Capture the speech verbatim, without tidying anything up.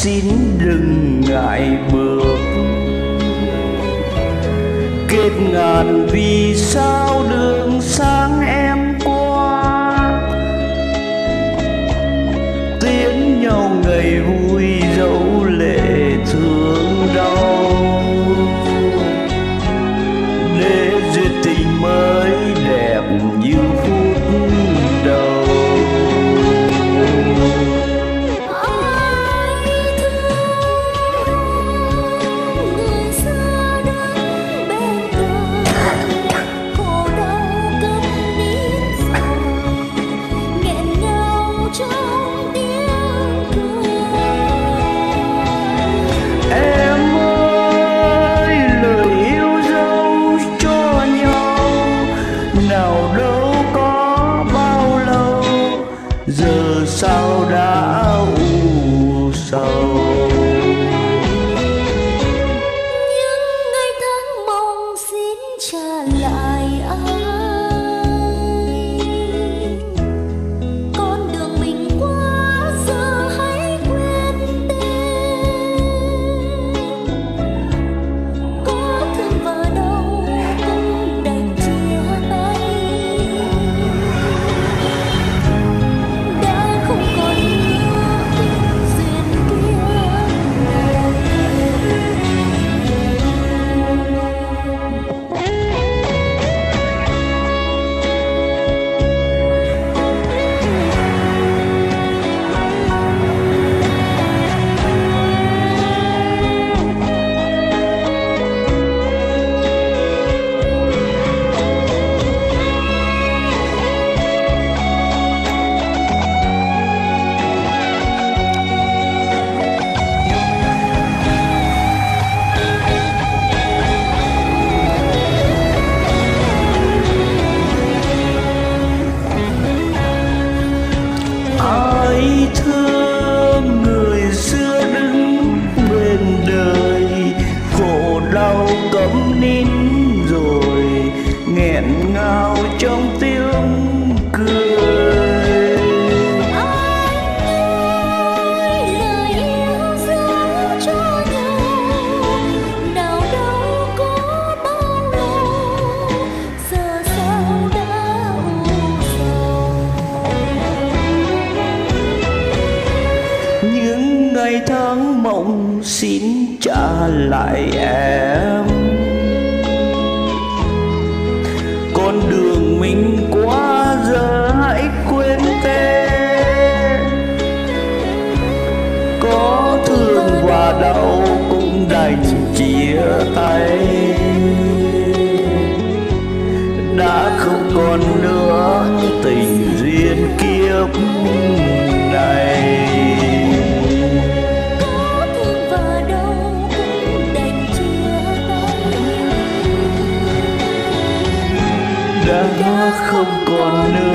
xin đừng ngại bước. Kết ngàn vì sao đường sáng em qua, tiễn nhau ngày vui dẫu lệ thương đau, để duyên tình mới đẹp như phút đầu. Giờ sao đã u sầu, những ngày tháng mong xin trả lại anh. Con đường mình qua giờ hãy quên tên, có thương vào đâu cũng đành chia tay. Thương người xưa đứng bên đời, khổ đau câm nín rồi nghẹn ngào trong tiếng cười. Anh ơi, lời yêu dấu cho nhau, nào đâu có bao lâu, giờ sao đã u sầu. Những ngày tháng mộng xin trả lại em, con đường mình qua giờ hãy quên tên, có thương và đau cũng đành chia tay. Đã không còn nữa tình duyên kiếp này, đã không còn nữa